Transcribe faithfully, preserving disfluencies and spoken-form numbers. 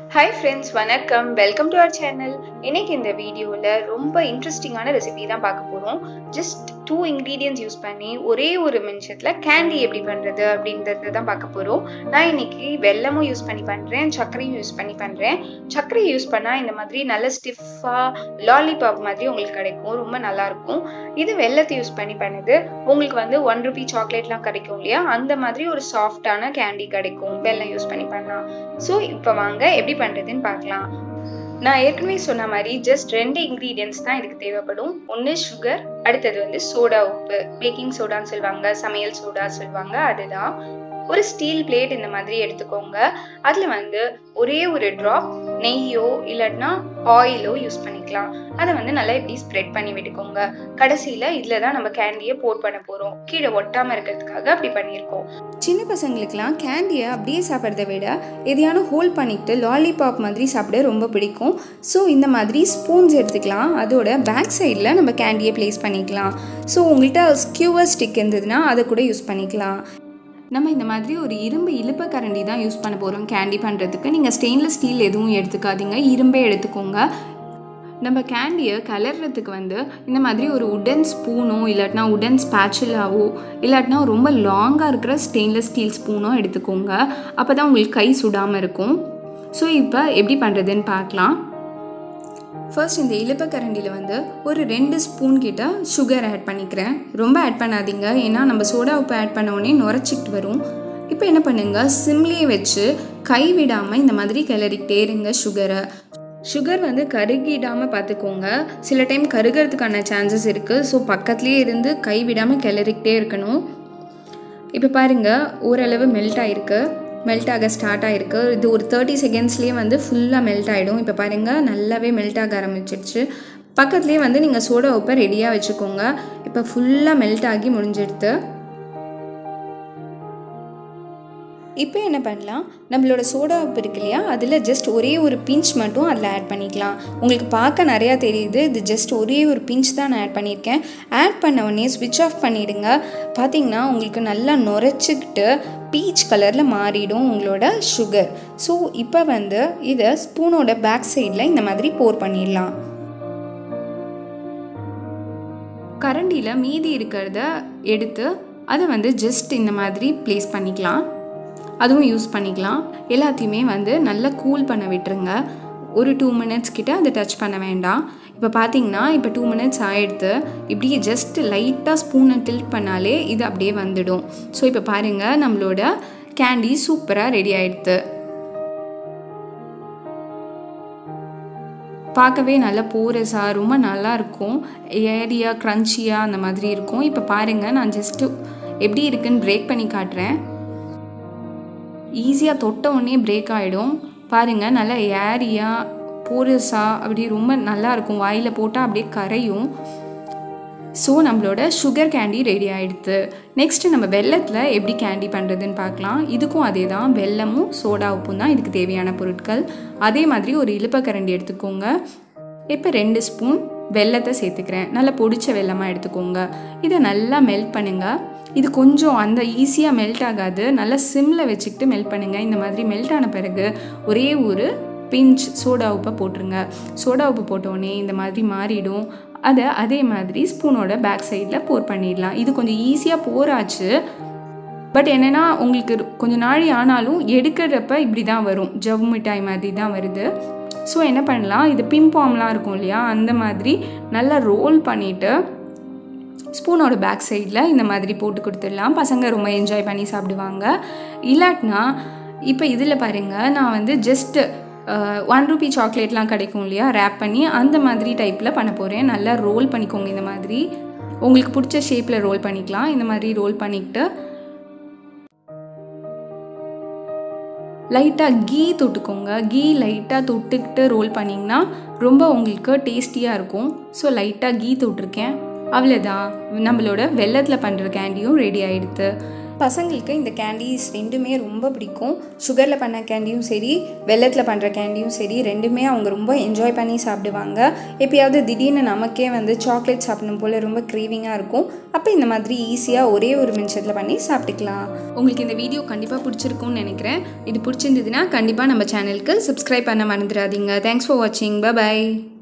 Hi friends, வணக்கம். Welcome to our channel. இன்னைக்கு இந்த வீடியோல ரொம்ப இன்ட்ரெஸ்டிங்கான ரெசிபி தான் பார்க்க போறோம். Just two ingredients யூஸ் பண்ணி ஒரே ஒரு நிமிஷத்துல கேண்டி எப்படி பண்றது அப்படின்றத தான் பார்க்க போறோம். நான் இன்னைக்கு வெல்லமும் யூஸ் பண்ணி பண்றேன், சர்க்கரையும் யூஸ் பண்ணி பண்றேன். சர்க்கரை யூஸ் பண்ணா இந்த மாதிரி நல்ல ஸ்டிஃபா லாலிபாப் மாதிரி உங்களுக்கு கிடைக்கும், ரொம்ப நல்லா இருக்கும். இது வெல்லத்தை யூஸ் பண்ணி பண்ணுது. உங்களுக்கு வந்து ஒன் ருபி சாக்லேட்லாம் கிடைக்கும் இல்லையா, அந்த மாதிரி ஒரு சாஃப்டான கேண்டி கிடைக்கும் வெல்லம் யூஸ் பண்ணி பண்ணா. ஸோ இப்போ வாங்க எப்படி பண்றதுன்னு பார்க்கலாம். நான் ஏற்கனவே சொன்ன மாதிரி ஜஸ்ட் ரெண்டு இன்கிரீடியன்ஸ் தான் இதுக்கு தேவைப்படும். ஒன்று சுகர், அடுத்தது வந்து சோடா உப்பு, பேக்கிங் சோடான்னு சொல்லுவாங்க, சமையல் சோடா சொல்லுவாங்க. அதுதான் ஒரு ஸ்டீல் பிளேட் இந்த மாதிரி எடுத்துக்கோங்க. அதுல வந்து ஒரே ஒரு ட்ராப் நெய்யோ இல்லைன்னா ஆயிலோ யூஸ் பண்ணிக்கலாம். அதை வந்து நல்லா இப்படி ஸ்ப்ரெட் பண்ணி விட்டுக்கோங்க. கடைசியில இதுல தான் நம்ம கேண்டியை போட் பண்ண போறோம். கீழே ஒட்டாம இருக்கிறதுக்காக அப்படி பண்ணியிருக்கோம். சின்ன பசங்களுக்குலாம் கேண்டியை அப்படியே சாப்பிட்றத விட எதையான ஹோல்ட் பண்ணிட்டு லாலிபாப் மாதிரி சாப்பிட ரொம்ப பிடிக்கும். ஸோ இந்த மாதிரி ஸ்பூன்ஸ் எடுத்துக்கலாம். அதோட பேக் சைடில் நம்ம கேண்டியை பிளேஸ் பண்ணிக்கலாம். ஸோ உங்கள்கிட்ட ஸ்கியூவர் ஸ்டிக் இருந்ததுன்னா அதை கூட யூஸ் பண்ணிக்கலாம். நம்ம இந்த மாதிரி ஒரு இரும்பு இழுப்ப கரண்டி தான் யூஸ் பண்ண போகிறோம் கேண்டி பண்ணுறதுக்கு. நீங்கள் ஸ்டெயின்லெஸ் ஸ்டீல் எதுவும் எடுத்துக்காதீங்க, இரும்பே எடுத்துக்கோங்க. நம்ம கேண்டியை கலர்றதுக்கு வந்து இந்த மாதிரி ஒரு உடன் ஸ்பூனோ இல்லாட்டினா உடன் ஸ்பேச்சுலாவோ இல்லாட்டினா ரொம்ப லாங்காக இருக்கிற ஸ்டெயின்லெஸ் ஸ்டீல் ஸ்பூனோ எடுத்துக்கோங்க. அப்போ தான் உங்களுக்கு கை சுடாமல் இருக்கும். ஸோ இப்போ எப்படி பண்ணுறதுன்னு பார்க்கலாம். ஃபர்ஸ்ட் இந்த இழுப்ப கரண்டியில் வந்து ஒரு ரெண்டு ஸ்பூன் கிட்ட சுகர் ஆட் பண்ணிக்கிறேன். ரொம்ப ஆட் பண்ணாதீங்க, ஏன்னா நம்ம சோடா உப்பு ஆட் பண்ண உடனே நுரைச்சிக்கிட்டு வரும். இப்போ என்ன பண்ணுங்க, சிம்லேயே வச்சு கை விடாமல் இந்த மாதிரி கிளறிக்கிட்டே இருங்க சுகரை. சுகர் வந்து கருகிடாமல் பார்த்துக்கோங்க. சில டைம் கருகிறதுக்கான சான்சஸ் இருக்குது. ஸோ பக்கத்துலேயே இருந்து கை விடாமல் கிளறிக்கிட்டே இருக்கணும். இப்போ பாருங்கள், ஓரளவு மெல்ட் ஆகிருக்கு, மெல்ட் ஆக ஸ்டார்ட் ஆகிருக்கு. இது ஒரு தேர்ட்டி செகண்ட்ஸ்லேயே வந்து ஃபுல்லாக மெல்ட் ஆகிடும். இப்போ பாருங்கள், நல்லாவே மெல்ட் ஆக ஆரம்பிச்சிடுச்சு. பக்கத்துலேயே வந்து நீங்கள் சோடா உப்பை ரெடியாக வச்சுக்கோங்க. இப்போ ஃபுல்லாக மெல்ட் ஆகி முடிஞ்சிடுது. இப்போ என்ன பண்ணலாம், நம்மளோட சோடா உப்பு இருக்கு இல்லையா, அதில் ஜஸ்ட் ஒரே ஒரு பிஞ்ச் மட்டும் அதில் ஆட் பண்ணிக்கலாம். உங்களுக்கு பார்க்க நிறையா தெரியுது, இது ஜஸ்ட் ஒரே ஒரு பிஞ்ச் தான் நான் ஆட் பண்ணியிருக்கேன். ஆட் பண்ண உடனே ஸ்விட்ச் ஆஃப் பண்ணிவிடுங்க. பார்த்தீங்கன்னா உங்களுக்கு நல்லா நுரைச்சிக்கிட்டு பீச் கலரில் மாறிடும் உங்களோட சுகர். ஸோ இப்போ வந்து இதை ஸ்பூனோட பேக் சைடில் இந்த மாதிரி போர் பண்ணிடலாம். கரண்டியில் மீதி இருக்கிறத எடுத்து அதை வந்து ஜஸ்ட் இந்த மாதிரி ப்ளேஸ் பண்ணிக்கலாம். அதுவும் யூஸ் பண்ணிக்கலாம். எல்லாத்தையுமே வந்து நல்லா கூல் பண்ண விட்டுருங்க. ஒரு டூ மினிட்ஸ் கிட்ட அதை டச் பண்ண வேண்டாம். இப்போ பார்த்தீங்கன்னா இப்போ டூ மினிட்ஸ் ஆகிடுது. இப்படி ஜஸ்ட் லைட்டாக ஸ்பூனை டில்ட் பண்ணாலே இது அப்படியே வந்துடும். ஸோ இப்போ பாருங்கள், நம்மளோட கேண்டி சூப்பராக ரெடி ஆகிடுது. பார்க்கவே நல்லா போரஸாக ரொம்ப நல்லாயிருக்கும், ஏரியா க்ரன்ச்சியாக அந்த மாதிரி இருக்கும். இப்போ பாருங்கள், நான் ஜஸ்ட்டு எப்படி இருக்குன்னு பிரேக் பண்ணி காட்டுறேன். ஈஸியாக தொட்ட உடனே பிரேக் ஆகிடும். பாருங்கள், நல்லா ஏரியாக போரஸாக அப்படி ரொம்ப நல்லாயிருக்கும். வாயில் போட்டால் அப்படியே கரையும். ஸோ நம்மளோட சுகர் கேண்டி ரெடி ஆகிடுது. நெக்ஸ்ட்டு நம்ம வெல்லத்தில் எப்படி கேண்டி பண்ணுறதுன்னு பார்க்கலாம். இதுக்கும் அதே தான், வெல்லமும் சோடா உப்பும் தான் இதுக்கு தேவையான பொருட்கள். அதே மாதிரி ஒரு இழுப்பக்கரண்டி எடுத்துக்கோங்க. இப்போ ரெண்டு ஸ்பூன் வெல்லத்தை சேர்த்துக்கிறேன். நல்லா பொடிச்ச வெல்லமாக எடுத்துக்கோங்க. இதை நல்லா மெல்ட் பண்ணுங்கள். இது கொஞ்சம் அந்த ஈஸியாக மெல்ட் ஆகாது, நல்லா சிம்மில் வச்சுக்கிட்டு மெல்ட் பண்ணுங்கள். இந்த மாதிரி மெல்ட் ஆன பிறகு ஒரே ஒரு பிஞ்ச் சோடா உப்பை போட்டுருங்க. சோடா உப்பு போட்டோடனே இந்த மாதிரி மாறிடும். அதை அதே மாதிரி ஸ்பூனோட பேக் சைடில் போர் பண்ணிடலாம். இது கொஞ்சம் ஈஸியாக போராச்சு. பட் என்னென்னா உங்களுக்கு கொஞ்சம் நாழி ஆனாலும் எடுக்கிறப்ப இப்படி தான் வரும், ஜவ்வு மிட்டாய் மாதிரி தான் வருது. ஸோ என்ன பண்ணலாம், இது பிம்பாம்லாம் இருக்கும் இல்லையா, அந்த மாதிரி நல்லா ரோல் பண்ணிவிட்டு ஸ்பூனோட பேக் சைடில் இந்த மாதிரி போட்டு கொடுத்துடலாம். பசங்க ரொம்ப என்ஜாய் பண்ணி சாப்பிடுவாங்க. இல்லாட்டினா இப்போ இதில் பாருங்கள், நான் வந்து ஜஸ்ட்டு ஒன் ருபி சாக்லேட்லாம் கிடைக்கும் இல்லையா, ரேப் பண்ணி அந்த மாதிரி டைப்பில் பண்ண போகிறேன். நல்லா ரோல் பண்ணிக்கோங்க. இந்த மாதிரி உங்களுக்கு பிடிச்ச ஷேப்பில் ரோல் பண்ணிக்கலாம். இந்த மாதிரி ரோல் பண்ணிக்கிட்டு லைட்டாக கீ தொட்டுக்கோங்க. கீ லைட்டாக தொட்டுக்கிட்டு ரோல் பண்ணிங்கன்னா ரொம்ப உங்களுக்கு டேஸ்டியாக இருக்கும். ஸோ லைட்டாக கீ தொட்டிருக்கேன். அவ்வளோதான், நம்மளோட வெல்லத்தில் பண்ணுற கேண்டியும் ரெடி ஆகிடுது. பசங்களுக்கு இந்த கேண்டீஸ் ரெண்டுமே ரொம்ப பிடிக்கும். சுகரில் பண்ண கேண்டியும் சரி, வெல்லத்தில் பண்ணுற கேண்டியும் சரி, ரெண்டுமே அவங்க ரொம்ப என்ஜாய் பண்ணி சாப்பிடுவாங்க. எப்பயாவது திடீர்னு நமக்கே வந்து சாக்லேட் சாப்பிடணும் போல் ரொம்ப க்ரேவிங்காக இருக்கும். அப்போ இந்த மாதிரி ஈஸியாக ஒரே ஒரு நிமிஷத்தில் பண்ணி சாப்பிட்டுக்கலாம். உங்களுக்கு இந்த வீடியோ கண்டிப்பாக பிடிச்சிருக்கும்னு நினைக்கிறேன். இது பிடிச்சிருந்ததுன்னா கண்டிப்பாக நம்ம சேனலுக்கு சப்ஸ்கிரைப் பண்ண மறந்துடாதீங்க. தேங்க்ஸ் ஃபார் வாட்சிங். பை பாய்.